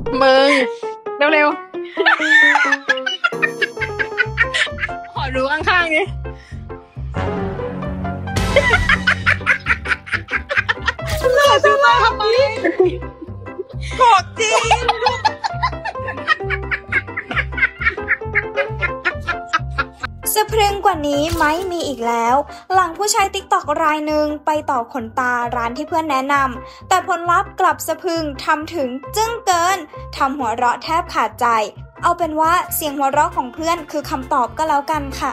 มึงเร็วๆขอดูข้างๆนี่หล่อจะมาทำไมโกรธจริงสะพรึงกว่านี้ไม่มีอีกแล้วหลังผู้ใช้ติ๊กต็อกรายหนึ่งไปต่อขนตาร้านที่เพื่อนแนะนำแต่ผลลัพธ์กลับสะพรึงทำถึงจึ้งเกินทำหัวเราะแทบขาดใจเอาเป็นว่าเสียงหัวเราะของเพื่อนคือคำตอบก็แล้วกันค่ะ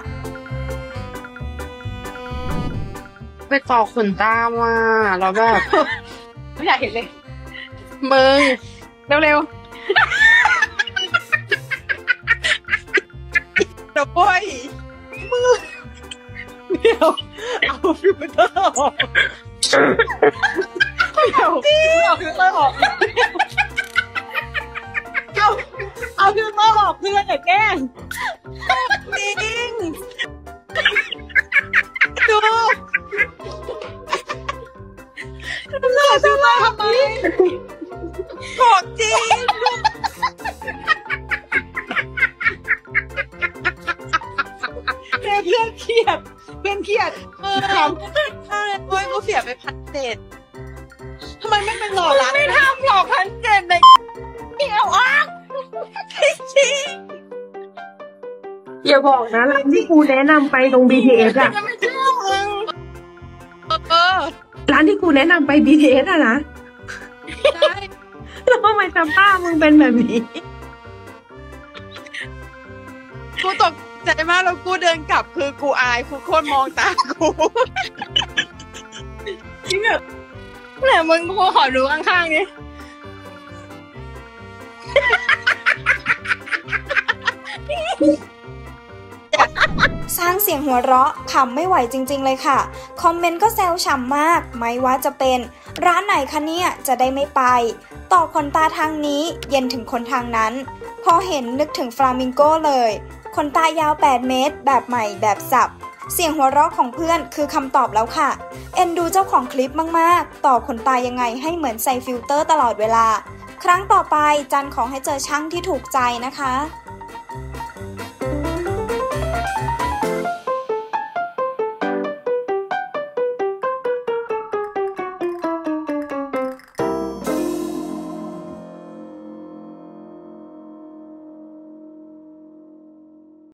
ไปต่อขนตามาแล้วแบบไม่อยากเห็นเลยมึงเร็วๆเดี๋ยวป่วยมือเดี๋ยวเอาฟิลเตอร์ออกเดี๋ยวเอาฟิลเตอร์ออกเอาฟิลเตอร์ออกเพื่อนอย่าแกล้งจริงดูเราจะมาทำไมโกรธจริงเพื่อนเครียดทำโอ้ยกูเสียไป1,700ทำไมไม่เป็นหล่อร้านไม่ทำหล่อ1,700ในเกี่ยวอ่ะจริงอย่าบอกนะร้านที่กูแนะนำไปตรง BTS อ่ะไม่เชื่อมึงร้านที่กูแนะนำไป BTS อ่ะนะใช่แล้วทำไมจำป้ามึงเป็นแบบนี้กูตกใจมากแล้วกูเดินกลับคือกูอายกูโคตรมองตากูจริงแบบแต่มึงกูขอดูข้างๆนี่สร้างเสียงหัวเราะขำไม่ไหวจริงๆเลยค่ะคอมเมนต์ก็แซวฉ่ำมากไม่ว่าจะเป็นร้านไหนคะเนี่ยจะได้ไม่ไปต่อขนตาทางนี้เย็นถึงคนทางนั้นพอเห็นนึกถึงฟลามิงโก้เลยขนตายาว8 เมตรแบบใหม่แบบสับเสียงหัวเราะของเพื่อนคือคำตอบแล้วค่ะเอ็นดูเจ้าของคลิปมากๆต่อขนตายังไงให้เหมือนใส่ฟิลเตอร์ตลอดเวลาครั้งต่อไปจันขอให้เจอช่างที่ถูกใจนะคะ